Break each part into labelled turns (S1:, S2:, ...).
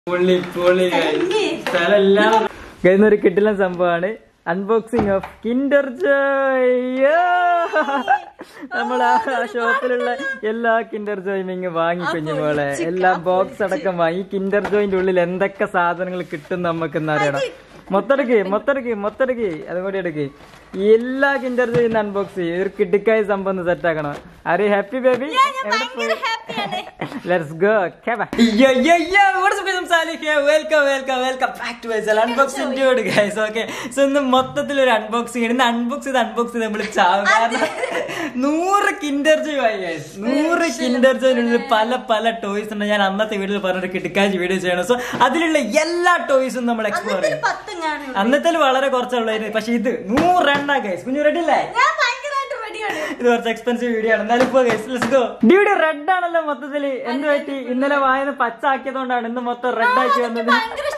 S1: കഴിയുന്നൊരു കിട്ടില്ല സംഭവമാണ് അൺബോക്സിംഗ് ഓഫ് കിൻഡർ ജോയ്. നമ്മൾ ആ ഷോപ്പിലുള്ള എല്ലാ കിൻഡർ ജോയും ഇങ്ങ് വാങ്ങി കുഞ്ഞുമോളെ. എല്ലാ ബോക്സ് അടക്കം വാങ്ങി. കിൻഡർ ജോയിന്റെ ഉള്ളിൽ എന്തൊക്കെ സാധനങ്ങൾ കിട്ടും നമുക്കെന്ന് അറിയണം. മൊത്തടുക്കി അതും കൂടി എടുക്ക്. എല്ലാ കിൻഡർ ജോയിന്ന് അൺബോക്സ് ചെയ്യും. ഒരു കിട്ടിക്കായ സംഭവം സെറ്റ് ആക്കണം. ആര് ഹാപ്പി ബേബി? Let's go. ഇന്ന് മൊത്തത്തിൽ ഒരു അൺബോക്സിംഗ്. ഇന്ന് അൺബോക്സ് ചെയ്ത് നമ്മൾ ചാവും. കാരണം 100 കിൻഡർ ജോയ് ആയി. 100 കിൻഡർ ജോയിനുള്ളിൽ പല ടോയ്സ് ഉണ്ട്. ഞാൻ അന്നത്തെ വീഡിയോയിൽ പറഞ്ഞൊരു കിട്ടിക്കാഴ്ച വീഡിയോ ചെയ്യണം. സോ അതിലുള്ള എല്ലാ ടോയ്സും നമ്മൾ എക്സ്പ്ലോർ ചെയ്യും. അന്നത്തെ വളരെ കുറച്ചുള്ളായിരുന്നു. പക്ഷെ ഇത് 100 എണ്ണ ഗൈസ്. കുഞ്ഞു റെഡി അല്ലേ? ഇത് കുറച്ച് എക്സ്പെൻസീവ് വീഡിയോ ആണ്. എന്നാലും ഡ്യൂഡി റെഡ് ആണല്ലോ മൊത്തത്തില്. എന്ത് പറ്റി? ഇന്നലെ വായന പച്ച ആക്കിയതുകൊണ്ടാണ് ഇന്ന് മൊത്തം റെഡ് ആക്കി വന്നത്.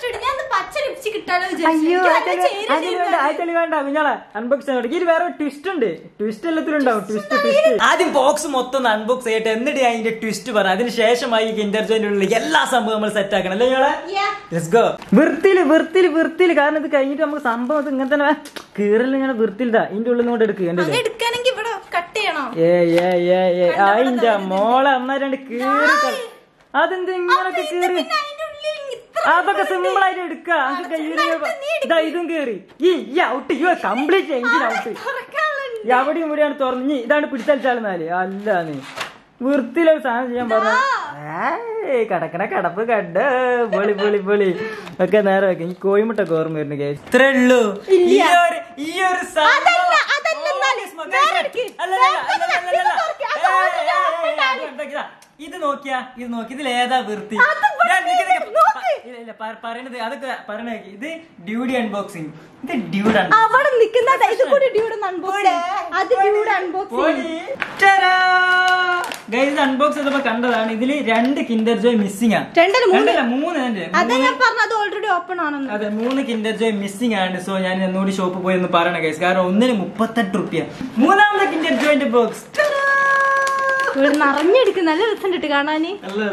S1: അയ്യോ വേണ്ട കുഞ്ഞാളെ അൺബോക്സ്. ഇത് വേറെ ട്വിസ്റ്റ് ഉണ്ട്. ട്വിസ്റ്റ് എല്ലാത്തിലും ഉണ്ടാവും. ട്വിസ്റ്റ് ആദ്യം ബോക്സ് മൊത്തം അൺബോക്സ് ചെയ്യട്ടെ, എന്നിട്ട് ഞാൻ ഇതിന്റെ ട്വിസ്റ്റ് പറയാം. അതിന് ശേഷമായി കിൻഡർ ജോയിനുള്ള എല്ലാ സംഭവം നമ്മൾ സെറ്റ് ആക്കണം അല്ലേ ഞങ്ങളെ? വൃത്തിയില് കാരണം ഇത് കഴിഞ്ഞിട്ട് നമുക്ക് സംഭവം ഇങ്ങനെ തന്നെ കീറല് ഇങ്ങനെ വൃത്തിയിലാ. ഇതിന്റെ ഉള്ളിൽ കൊണ്ട് എടുക്കുക. അതിന്റെ മോളെ അന്നേരം കീറി. അതെന്ത് ഇങ്ങനൊക്കെ കീറി? അതൊക്കെ സിമ്പിൾ ആയിട്ട് എടുക്കുക. ഇതും കേറി ഔട്ട്. Complete engine out. എവിടെയും ഇവിടെയാണ് തുറന്ന്. ഇതാണ് പിടിച്ചാല് അല്ലാന്ന് വൃത്തിയിലൊരു സാധനം ചെയ്യാൻ പറഞ്ഞു. കിടക്കണ കിടപ്പ് കണ്ട് പൊളി ഒക്കെ നേരെ വെക്കാം. ഈ കോഴിമുട്ടൊക്കെ ഓർമ്മ വരുന്നു. ഇത്രേ ഉള്ളൂ. ഈ ഒരു ഇത് നോക്കിയാ ഇതിൽ ഏതാ വൃത്തി? പറയണത് അതൊക്കെ പറയണ. ഇത് ഡ്യൂഡി അൺബോക്സിംഗ്. ഇത് ഡ്യൂഡ് അൺബോക്സ് ചെയ്തപ്പോ കണ്ടതാണ്. ഇതില് 2 കിൻഡർ ജോയ് മിസ്സിംഗ് ആണ്. 3 കിൻഡർ ജോയ് മിസ്സിംഗ് ആണ്. സോ ഞാൻ ഒന്നുകൂടി ഷോപ്പ് പോയി ഒന്ന് പറയണ ഗൈസ്. കാരണം ഒന്നിന് 38 രൂപ. മൂന്നാമത്തെ കിൻഡർ ജോയിന്റെ ബോക്സ്
S2: നിറഞ്ഞെടുക്കും. നല്ല രസം കാണാന്.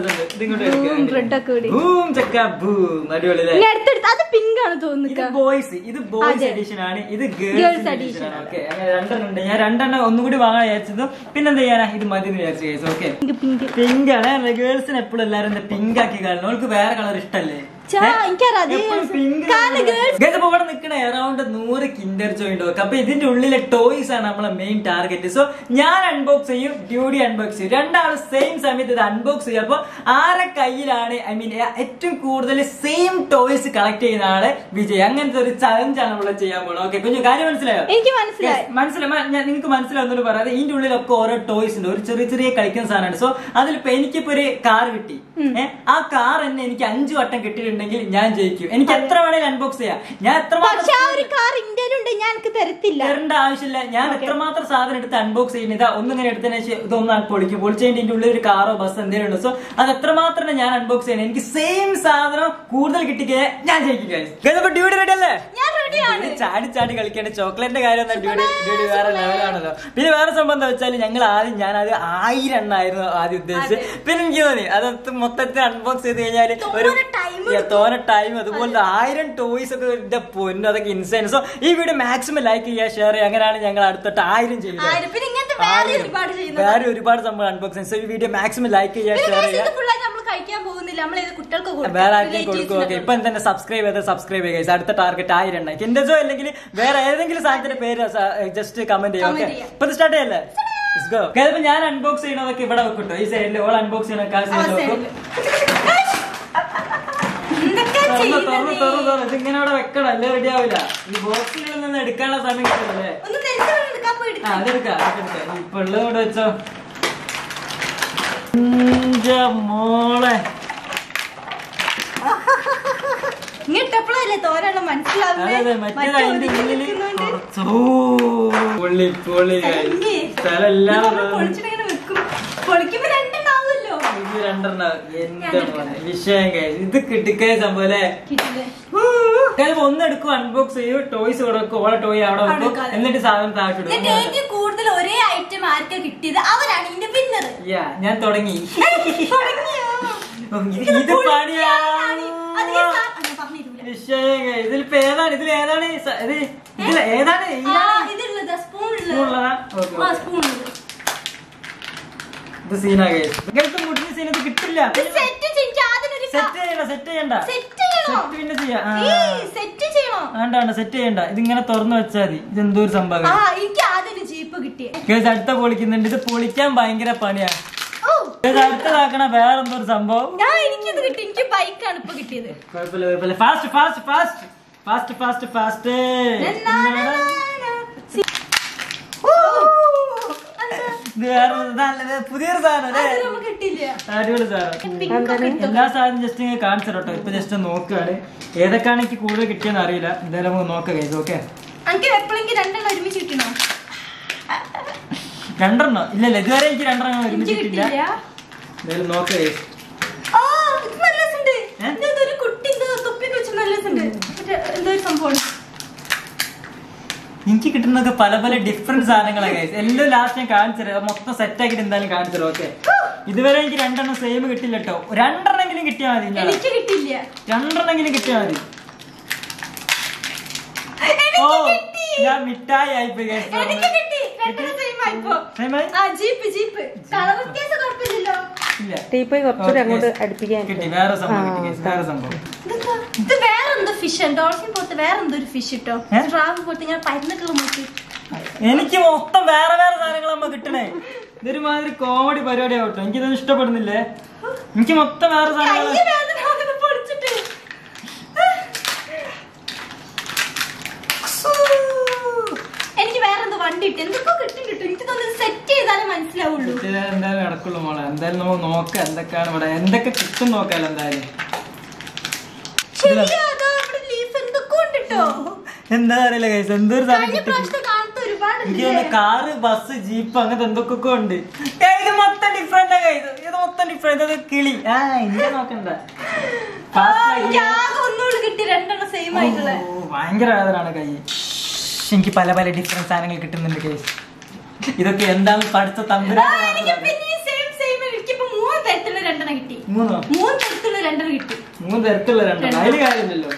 S2: അത് പിങ്ക് ആണ് തോന്നുന്നത്.
S1: ബോയ്സ്. ഇത് ബോയ്സ് എഡിഷൻ ആണ്. ഇത് ഗേൾസ് എഡിഷൻ ആണ്. ഓക്കെ, അങ്ങനെ 2 ഉണ്ട്. ഞാൻ 2 ഒന്നും കൂടി വാങ്ങാൻ വിചാരിച്ചത്. പിന്നെന്താ ചെയ്യാനാ, ഇത് മതി എന്ന് വിചാരിച്ചു. ഓക്കെ, പിങ്ക് ആണ്. ഗേൾസിന് എപ്പോഴും എല്ലാരും എന്താ പിങ്ക് ആക്കി കാണുന്നു. അവൾക്ക് വേറെ കളർ ഇഷ്ടല്ലേ? ഇവിടെ നിൽക്കണ അറൌണ്ട് 100 കിൻഡർ ജോയ് ഉണ്ട്. അപ്പൊ ഇതിന്റെ ഉള്ളിലെ ടോയ്സ് ആണ് നമ്മളെ മെയിൻ ടാർഗറ്റ്. സോ ഞാൻ അൺബോക്സ് ചെയ്യും, ഡ്യൂഡി അൺബോക്സ് ചെയ്യും. രണ്ടാളും സെയിം സമയത്ത് ഇത് അൺബോക്സ് ചെയ്യും. അപ്പൊ ആരെ കയ്യിലാണ് ഏറ്റവും കൂടുതൽ സെയിം ടോയ്സ് കളക്ട് ചെയ്യുന്ന ആളെ വിജയ്. അങ്ങനത്തെ ഒരു ചലഞ്ചാണ് നമ്മൾ ചെയ്യാൻ പോകുന്നത്. ഓക്കെ, കുഞ്ഞു കാര്യം മനസ്സിലായോ?
S2: എനിക്ക് മനസ്സിലായി.
S1: നിങ്ങൾക്ക് മനസ്സിലാവുന്നൊരു പറയാതെ ഇതിന്റെ ഉള്ളിലൊക്കെ ഓരോ ടോയ്സ് ഉണ്ട്. ഒരു ചെറിയ കളിക്കുന്ന സാധനമാണ്. സോ അതിലിപ്പോ എനിക്കിപ്പോ ഒരു കാർ കിട്ടി. ആ കാർ തന്നെ എനിക്ക് 5 വട്ടം കിട്ടിയിട്ടുണ്ട്. ഞാൻ ജയിക്കും. എനിക്ക് എത്ര വേണേലും അൺബോക്സ് ചെയ്യാം. ഞാൻ തരേണ്ട ആവശ്യമില്ല. ഞാൻ എത്രമാത്രം സാധനം എടുത്ത് അൺബോക്സ് ചെയ്യുന്നത്. ഇതാ ഒന്നിങ്ങനെ എടുത്തതിന് ശേഷം ഇതൊന്നും പൊളിച്ചതിന്റെ ഉള്ളിൽ ഒരു കാറോ ബസ് എന്തെങ്കിലും ഉണ്ട്. സോ അത് എത്രമാത്രം ഞാൻ അൺബോക്സ് ചെയ്യണം. എനിക്ക് സെയിം സാധനം കൂടുതൽ കിട്ടിക്കഴിഞ്ഞാൽ ഞാൻ ജയിക്കും. ഡ്യൂഡി റെഡി അല്ലേ? ചാടി കളിക്കേണ്ട ചോക്ലേറ്റിന്റെ കാര്യം ഡ്യൂഡി വേറെ ലെവലാണല്ലോ. പിന്നെ വേറെ സംഭവം എന്താ വെച്ചാൽ ഞാനത് 1000 എണ്ണായിരുന്നു ആദ്യം ഉദ്ദേശിച്ചത്. പിന്നെ എനിക്ക് തോന്നി അത് മൊത്തത്തിൽ അൺബോക്സ് ചെയ്ത് കഴിഞ്ഞാൽ ഒരു തോനെ ടൈം. അതുപോലെ 1000 ടോയ്സ് ഒക്കെ എന്റെ പൊന്നു, അതൊക്കെ ഇൻസൈൻ. സോ ഈ വീഡിയോ മാക്സിമം ലൈക്ക് ചെയ്യുക, ഷെയർ ചെയ്യുക. അങ്ങനെയാണ് ഞങ്ങൾ അടുത്തിട്ട് 1000 ചെയ്യുന്നത്. വേറെ ഒരുപാട് സംഭവം അൺബോക്സിംഗ്. സോ ഈ വീഡിയോ മാക്സിമം ലൈക്ക് ചെയ്യുക, ഷെയർ ചെയ്യുക. വേറെ ആർക്കും കൊടുക്കും. ഓക്കെ, ഇപ്പൊ തന്നെ സബ്സ്ക്രൈബ് ചെയ്യുക. അടുത്ത ടാർഗറ്റ് 1000 എണ്ണ. കിൻഡർ ജോയ് അല്ലെങ്കിൽ വേറെ ഏതെങ്കിലും സാധനത്തിന്റെ പേര് ജസ്റ്റ് കമന്റ് ചെയ്യുക. ഓക്കെ, ഇപ്പൊ സ്റ്റാർട്ട് ചെയ്യല്ലേ? ഞാൻ അൺബോക്സ് ചെയ്യണതൊക്കെ ഇവിടെ വെക്കട്ടോ. ഈ സൈഡിൽ ഓൾ അൺബോക്സ് ചെയ്യണം. ഇതിങ്ങനെ അവിടെ വെക്കണം, അല്ലേ റെഡി ആവില്ല. ഈ ബോക്സിൽ നിന്ന് എടുക്കാനുള്ള സമയം കിട്ടുമല്ലേ? അതെടുക്കാം. ഇപ്പൊ ഉള്ളത് ഇവിടെ വെച്ചോ. മോളെ വിഷയം ഇത് കിട്ടിക്കേ സംഭവം അല്ലേ? ഒന്നെടുക്കും, അൺബോക്സ് ചെയ്യും, ടോയ്സ് കൊടുക്കും, ഓളെ ടോയ് അവിടെ വെക്കും, എന്നിട്ട് സാധനം താഴ്ത്തിടും.
S2: കൂടുതൽ ഒരേ ഐറ്റം ആർക്കാ കിട്ടിയത് അവരാണ് ഇതിന്റെ വിന്നർ.
S1: ഞാൻ തുടങ്ങി. ഇത് പണിയാണ്. ഇതിലിപ്പോ ഏതാണ് ഇതിൽ ഏതാണ് ഏതാണ് ഇത് സീനാ മുട്ടിന് സീൻ ഇത് കിട്ടില്ല. സെറ്റ് ചെയ്യണ്ട പിന്നെ ചെയ്യാം. വേണ്ട സെറ്റ് ചെയ്യണ്ട, ഇതിങ്ങനെ തുറന്നു വെച്ചാൽ മതി. ഇത് എന്തോ ഒരു സംഭവം അടുത്ത പൊളിക്കുന്നുണ്ട്. ഇത് പൊളിക്കാൻ ഭയങ്കര പണിയാണ്. അടുത്തതാക്കണ വേറെന്തോ ഒരു സംഭവം. കുഴപ്പമില്ല. ഫാസ്റ്റ് ഇത് വേറെ പുതിയൊരു സാധനം അല്ലേ? അടിപൊളി സാധനം. എല്ലാ സാധനം ജസ്റ്റ് ഇങ്ങനെ കാണിച്ചു കേട്ടോ. ഇപ്പൊ ജസ്റ്റ് നോക്കുകയാണ് ഏതൊക്കെയാണ് എനിക്ക് കൂടുതൽ കിട്ടിയെന്ന് അറിയില്ല. എന്തായാലും നമുക്ക് നോക്കാം ഗൈസ്. ഓക്കെ രണ്ടെണ്ണോ? ഇല്ലല്ല, ഇതുവരെ എനിക്ക് രണ്ടെണ്ണം ഒരുമിച്ച് കിട്ടില്ല. എന്തായാലും നോക്കാം ഗൈസ്. എനിക്ക് കിട്ടുന്നതൊക്കെ പല പല ഡിഫറെന്റ് സാധനങ്ങളാണ് ഗൈസ്. എല്ലാം ലാസ്റ്റ് ഞാൻ കാണിച്ചത് മൊത്തം സെറ്റ് ആക്കിട്ട് എന്തായാലും കാണിച്ചത്. ഓക്കെ ഇതുവരെ എനിക്ക് രണ്ടെണ്ണം സെയിം കിട്ടില്ല കേട്ടോ. രണ്ടെണ്ണെങ്കിലും കിട്ടിയാൽ മതി. രണ്ടെണ്ണെങ്കിലും കിട്ടിയാൽ മതി. ഓ ഞാൻ മിഠായി ആയിപ്പോയി ഗൈസ്. കിട്ടി വേറെ സംഭവം കിട്ടി ഗൈസ്. വേറെ സംഭവം എനിക്ക് മൊത്തം വേറെ വേറെ സാധനങ്ങൾ നമ്മ കിട്ടണേ. ഇതൊരുമാതിരി കോമഡി പരിപാടിയാവട്ടോ. എനിക്കിതൊന്നും ഇഷ്ടപ്പെടുന്നില്ലേ. എനിക്ക് മൊത്തം വേറെ സാധനങ്ങൾ.
S2: എനിക്ക് വേറെന്തോ വണ്ടി കിട്ടി. എന്തൊക്കെ കിട്ടും. എനിക്ക് തോന്നുന്നു സെറ്റ് ചെയ്താലേ മനസ്സിലാവുള്ളൂ.
S1: എന്തായാലും നടക്കുള്ളൂ മോളെ. എന്തായാലും നമുക്ക് നോക്കാം എന്തൊക്കെയാണ് ഇവിടെ എന്തൊക്കെ കിട്ടും നോക്കാലോ. എന്തായാലും എന്താ അറിയില്ല ഗൈസ്. എന്തൊരു സാധനം കിട്ടി. കാറ് ബസ് ജീപ്പ് അങ്ങനത്തെ എന്തൊക്കെ ഉണ്ട്. ഇത് മൊത്തം ഡിഫറെന്റ് ഗൈസ്. ഇത് മൊത്തം ഡിഫറെന്റ്. അത് കിളി. ഇങ്ങനെ നോക്കണ്ട. ഭയങ്കര വേദനാണ് കൈ. എനിക്ക് പല പല ഡിഫറെന്റ് സാധനങ്ങൾ കിട്ടുന്നുണ്ട് ഗൈസ്. ഇതൊക്കെ എന്താണ് പഠിച്ച തമ്പുരാൻ. മൂന്ന് തരത്തിലുള്ള രണ്ടെണ്ണം. അതില് കാര്യമില്ലല്ലോ.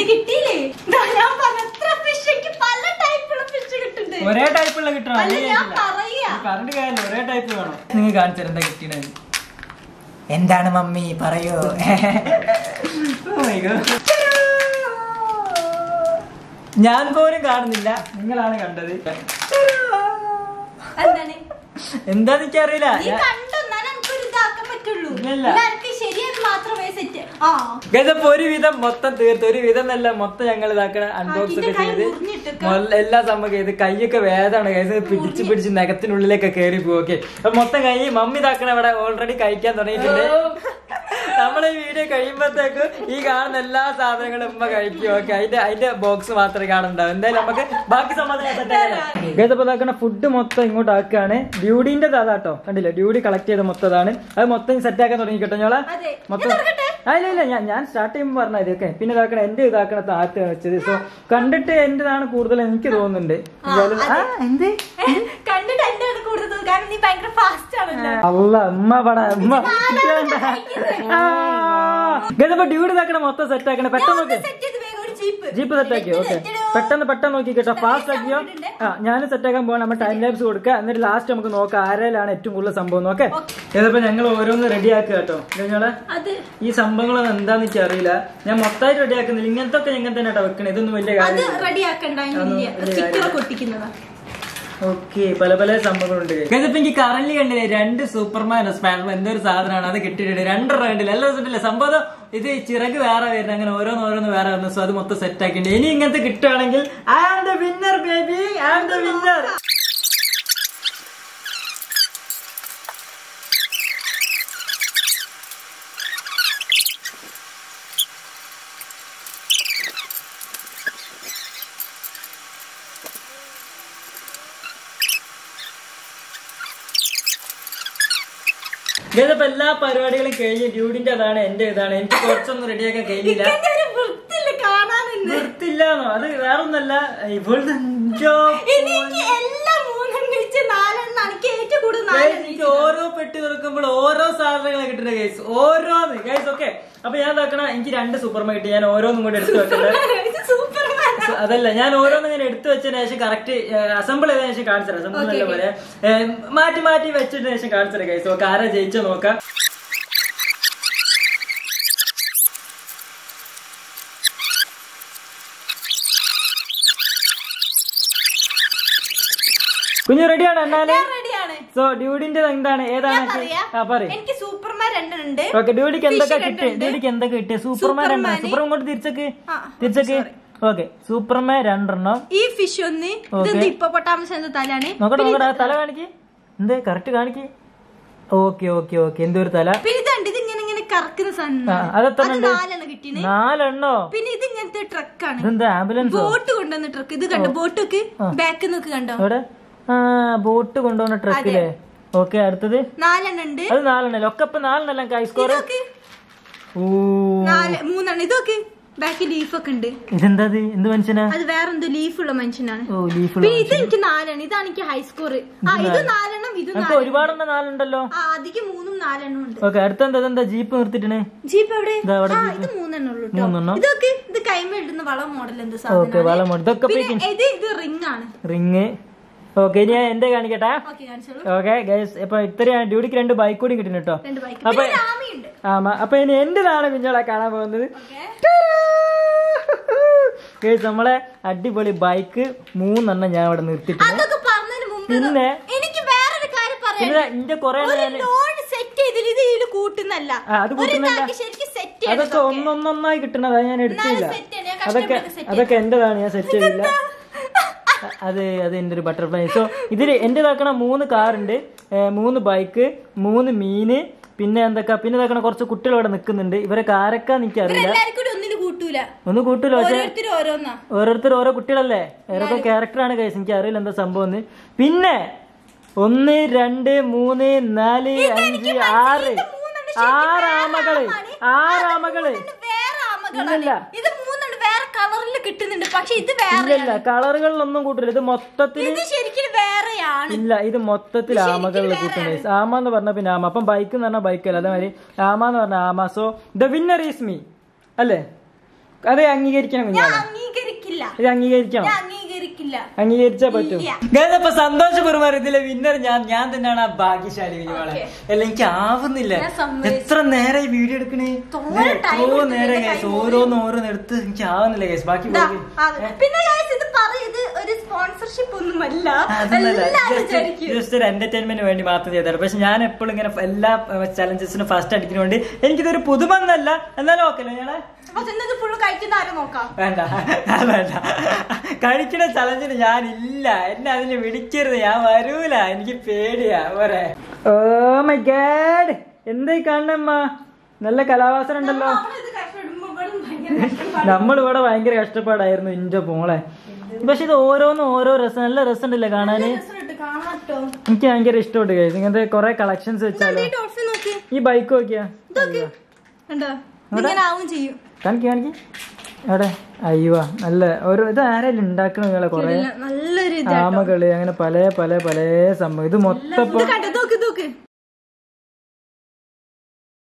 S1: ഒരേ ടൈപ്പുള്ള കിട്ടണം. പറഞ്ഞിട്ട് കാര്യമില്ല. ഒരേ ടൈപ്പ് വേണം. നിങ്ങൾ കാണിച്ചാൽ എന്താ കിട്ടിയത്? എന്താണ് മമ്മി പറയോ? ഞാൻ പോലും കാണുന്നില്ല, നിങ്ങളാണ് കണ്ടത്. എന്താന്ന് എനിക്കറിയില്ല. ഒരുവിധം മൊത്തം തീർത്ത്. ഒരു വിധം എന്നല്ല മൊത്തം ഞങ്ങൾ ഇതാക്കണ അൺബോക്സ് ഒക്കെ ചെയ്ത് എല്ലാ സംഭവം ചെയ്ത് കൈയൊക്കെ വേദമാണ് കൈസ്. പിടിച്ച് നഖത്തിനുള്ളിലേക്ക് കയറി പോകും. ഓക്കെ അപ്പൊ മൊത്തം കൈ മമ്മി ഇതാക്കണ ഇവിടെ ഓൾറെഡി കഴിക്കാൻ തുടങ്ങിയിട്ടുണ്ട്. നമ്മളെ ഈ വീഡിയോ കഴിയുമ്പോഴത്തേക്ക് ഈ കാണുന്ന എല്ലാ സാധനങ്ങളും ഉമ്മ കഴിക്കും. ഓക്കെ അതിന്റെ ബോക്സ് മാത്രമേ കാണുന്നുണ്ടാവും. എന്തായാലും നമുക്ക് ബാക്കി സംബന്ധിക്കുന്ന ഫുഡ് മൊത്തം ഇങ്ങോട്ട് ആക്കുകയാണ്. ഡ്യൂഡിന്റെ അതാട്ടോ കണ്ടില്ല. ഡ്യൂഡി കളക്ട് ചെയ്ത മൊത്തം അതാണ്. അത് മൊത്തം സെറ്റ് ആക്കാൻ തുടങ്ങിക്കോട്ടെ ഞങ്ങളെ മൊത്തം. ഇല്ല ഞാൻ സ്റ്റാർട്ട് ചെയ്യുമ്പോൾ പറഞ്ഞ ഇതൊക്കെ പിന്നെ ഇതാക്കണം. എന്റെ ഇതാക്കണ താഴത്താണ് വെച്ചത്. സോ കണ്ടിട്ട് എന്റേതാണ് കൂടുതൽ എനിക്ക് തോന്നുന്നുണ്ട്. അല്ല ഉമ്മ പട ഉമ്മ ഡ്യൂഡ് ഇതാക്കണം. മൊത്തം സെറ്റ് ആക്കണം. പെട്ടെന്ന് നോക്കി ജീപ്പ് സെറ്റ് ആക്കിയോ? ഓക്കെ പെട്ടെന്ന് നോക്കി കേട്ടോ. ഫാസ്റ്റ് ആക്കിയോ? ഞാൻ സെറ്റ് ആക്കാൻ പോകണം. നമ്മൾ ടൈം ലാപ്സ് കൊടുക്കുക. എന്നിട്ട് ലാസ്റ്റ് നമുക്ക് നോക്കാം ആരെയാണ് ഏറ്റവും കൂടുതൽ സംഭവം. ഓക്കെ ഇതിപ്പോ ഞങ്ങൾ ഓരോന്ന് റെഡി ആക്കുക കേട്ടോ. ഞങ്ങള് ഈ സംഭവങ്ങളൊന്നും എന്താന്ന് വെച്ചാൽ അറിയില്ല. ഞാൻ മൊത്തമായിട്ട് റെഡി ആക്കുന്നില്ല. ഇങ്ങനത്തെ ഒക്കെ ഇങ്ങനെ തന്നെ വെക്കണം. ഇതൊന്നും വലിയ കാര്യം. ഓക്കെ പല പല സംഭവങ്ങളുണ്ട്. ഇതിപ്പോ എനിക്ക് കറന്റ് കണ്ടില്ലേ 2 സൂപ്പർമാൻ സ്പൈഡർമാൻ എന്തൊരു സാധനമാണ്. അത് കിട്ടിയിട്ടുണ്ട്. 2 കണ്ടില്ല. എല്ലാ ദിവസമില്ല സംഭവം. ഇത് ചിറക് വേറെ വരുന്നത്. അങ്ങനെ ഓരോന്ന് വേറെ വരുന്നു. സോ അത് മൊത്തം സെറ്റ് ആക്കിയിട്ടുണ്ട്. ഇനി ഇങ്ങനത്തെ കിട്ടുകയാണെങ്കിൽ I am the winner baby. I am the winner. ഇതിപ്പോ എല്ലാ പരിപാടികളും കഴിഞ്ഞ് ഡ്യൂഡിന്റെ അതാണ് എന്റെ ഇതാണ്. എനിക്ക് കുറച്ചൊന്നും റെഡിയാക്കാൻ കഴിഞ്ഞില്ല. വൃത്തില്ലാന്നോ? അത് വേറൊന്നല്ല. ഇവളുടെ ഓരോ പെട്ടി തുറക്കുമ്പോൾ ഓരോ സാധനങ്ങളെ കിട്ടുന്ന കേസ്. ഓരോന്ന് കേസ്. ഓക്കെ അപ്പൊ ഞാൻ നോക്കണം എനിക്ക് 2 സൂപ്പർമാൻ കിട്ടി. ഞാൻ ഓരോന്നും കൂടെ എടുത്തു വെക്കട്ടെ. അതല്ല, ഞാൻ ഓരോന്നും ഇങ്ങനെ എടുത്തു വെച്ചതിന് ശേഷം കറക്റ്റ് അസംബിൾ ചെയ്തതിനു ശേഷം കാണിച്ചത്. അസംബിൾ നല്ല പോലെ മാറ്റി മാറ്റി വെച്ചതിന് ശേഷം കാണിച്ചത് ഗൈസ്. ഓക്കെ, ആരാ ജയിച്ചോ നോക്കാം. കുഞ്ഞു റെഡിയാണ്? എന്നാല് സോ ഡ്യൂഡിന്റെ എന്താണ്, ഏതാണ്?
S2: എനിക്ക് സൂപ്പർമാൻ 2 ഉണ്ട്.
S1: ഓക്കെ, ഡ്യൂഡിക്ക് എന്തൊക്കെ കിട്ടി? ഡ്യൂഡിക്ക് എന്തൊക്കെ കിട്ടിയ? സൂപ്പർമാൻ 2. സൂപ്പർമാൻ കൊണ്ട് തിരിച്ചേക്ക്. ഓക്കെ, സൂപ്പർമാൻ 2
S2: ഈ ഫിഷ് ഒന്ന് ഹിപ്പോപ്പൊട്ടാമസ് തലാണ്.
S1: നോക്കട്ടെ, തല കാണിക്ക്. എന്ത് കറക്റ്റ് കാണിക്ക്. ഓക്കെ ഓക്കെ ഓക്കെ, എന്തൊരു തല. അതെത്ര? 4
S2: പിന്നെ ഇത് ഇങ്ങനത്തെ ട്രക്കാണ്.
S1: ഇതെന്താ ആംബുലൻസ്?
S2: ബോട്ട് കൊണ്ടുവന്ന ട്രക്ക്. ഇത് കണ്ടോ, ബോട്ടൊക്കെ ബാക്ക് നോക്ക് കണ്ടോ.
S1: ബോട്ട് കൊണ്ടുവന്ന ട്രക്കിലെ. ഓക്കെ, അടുത്തത്
S2: 4 ഉണ്ട്.
S1: അത് 4 ഒക്കെ. ഇപ്പൊ 4 കൈ സ്കോർ.
S2: 3 ഇതൊക്കെ ബാക്കി ലീഫൊക്കെ ഉണ്ട്.
S1: ഇതെന്താ? എന്ത് മനുഷ്യനാ?
S2: അത് വേറെന്തോ ലീഫുള്ള മനുഷ്യനാണ്.
S1: പിന്നെ
S2: ഇത് എനിക്ക് 4 ഇതാണ് എനിക്ക് ഹൈ സ്കോർ. ഇത് 4 ഇത്
S1: ഒരുപാടെണ്ണം 4 ഉണ്ടല്ലോ.
S2: അധികം 3ഉം 4 ഉണ്ട്.
S1: ഓക്കെ, അടുത്തെന്താ? ജീപ്പ് നിർത്തിട്ടേ.
S2: ജീപ്പ് എവിടെ? ഇത് 3 ഉള്ളൂ. ഇതൊക്കെ ഇത് കൈമ ഇടുന്ന വളം മോഡൽ. എന്ത് സാധനം? ഇത് റിംഗ് ആണ്.
S1: റിംഗ്. ഓക്കെ, ഇനി ഞാൻ എന്റെ കാണിക്കട്ടെ. ഓക്കെ ഗൈസ്, ഇപ്പൊ ഇത്രയാണ്. ഡ്യൂട്ടിക്ക് 2 ബൈക്ക് കൂടി കിട്ടുന്നു കേട്ടോ. അപ്പൊ ഇനി എന്റേതാണ് കുഞ്ഞോളെ കാണാൻ പോകുന്നത്. നമ്മളെ അടിപൊളി ബൈക്ക് 3 ഞാൻ ഇവിടെ നിർത്തിയിട്ടുണ്ട്. പിന്നെ ഇന്റെ കൊറേ അതൊക്കെ ഒന്നൊന്നായി കിട്ടണതാ, ഞാൻ എടുത്തില്ല. അതൊക്കെ എന്റേതാണ്, ഞാൻ സെറ്റ് ചെയ്തില്ല. അത് എന്റെ ഒരു ബട്ടർഫ്ലൈ. സോ ഇതിൽ എന്റേതാക്കണ 3 കാറുണ്ട്, 3 ബൈക്ക്, 3 മീന്, പിന്നെ എന്തൊക്കെ, പിന്നെ ഇതാക്കണ കുറച്ച് കുട്ടികൾ ഇവിടെ നിൽക്കുന്നുണ്ട്. ഇവരെ കാരക്കാന്ന് എനിക്കറിയില്ല. ഒന്നും കൂട്ടൂല, പക്ഷെ ഓരോരുത്തർ ഓരോ കുട്ടികളല്ലേ, ഓരോക്കെ ക്യാരക്ടറാണ് കൈസ്. എനിക്ക് അറിയില്ല എന്താ സംഭവം. പിന്നെ 1 2 3 4 5 6 ആമകള്.
S2: കിട്ടുന്നുണ്ട്, പക്ഷെ ഇത് വേറെ
S1: കളറുകളിലൊന്നും കൂട്ടില്ല. ഇത് മൊത്തത്തിൽ ഇല്ല, ഇത് മൊത്തത്തിൽ ആമകളിൽ കൂട്ടുന്നത്. ആമ എന്ന് പറഞ്ഞ പിന്നെ ആമ. അപ്പം ബൈക്ക് എന്ന് പറഞ്ഞാൽ ബൈക്കല്ല, അതേമാതിരി ആമ എന്ന് പറഞ്ഞ ആമ. So the winner is me അല്ലേ? അത് അംഗീകരിക്കണം. ഇത് അംഗീകരിച്ചാ പറ്റും. അപ്പൊ സന്തോഷ് കുമാർ ഇതിലെ വിന്നർ ഞാൻ തന്നെയാണ് ആ ഭാഗ്യശാലി. അല്ല, എനിക്ക് ആവുന്നില്ല. എത്ര നേരം ഈ വീഡിയോ എടുക്കണേ, എത്രയോ നേരം ഗൈസ്. ഓരോന്ന് എടുത്ത് എനിക്ക് ആവുന്നില്ല ഗൈസ്. ബാക്കി ജസ്റ്റ് ഒരു എന്റർടൈൻമെന്റ് വേണ്ടി മാത്രം ചെയ്തത്. പക്ഷെ ഞാൻ എപ്പോഴും ഇങ്ങനെ എല്ലാ ചലഞ്ചസിനും ഫസ്റ്റ് അടിക്കുന്നതുകൊണ്ട് എനിക്കിതൊരു പുതുമന്നല്ല. എന്നാലും ഓക്കെ അല്ലേ? ഞങ്ങളെ വേണ്ട കഴിക്കണ ചലഞ്ചിന് ഞാനില്ല. എന്നെ അതിന് വിളിക്കരുത്, ഞാൻ വരൂല. എനിക്ക് പേടിയാ. പോരെ. ഓ മൈ ഗാഡ്, എന്തായി കാണണമ്മ? നല്ല കലാവാസന ഉണ്ടല്ലോ. നമ്മളിവിടെ ഭയങ്കര കഷ്ടപ്പാടായിരുന്നു ഇന്റെ മോളെ. പക്ഷെ ഇത് ഓരോന്നും ഓരോ രസം, നല്ല രസം ഉണ്ടല്ലേ കാണാന്. എനിക്ക് ഭയങ്കര ഇഷ്ടപ്പെട്ടു കഴിച്ചു. ഇങ്ങനത്തെ കൊറേ കളക്ഷൻസ് വെച്ചാലോ. ഈ ബൈക്ക് നോക്കിയാ കാണിക്ക് അവിടെ. അയ്യോ, നല്ല ഒരു ഇത് ആരെങ്കിലും ഉണ്ടാക്കണ നിങ്ങളെ കൊറേ ആമകള്, അങ്ങനെ പല പല പല സംഭവം. ഇത് മൊത്തം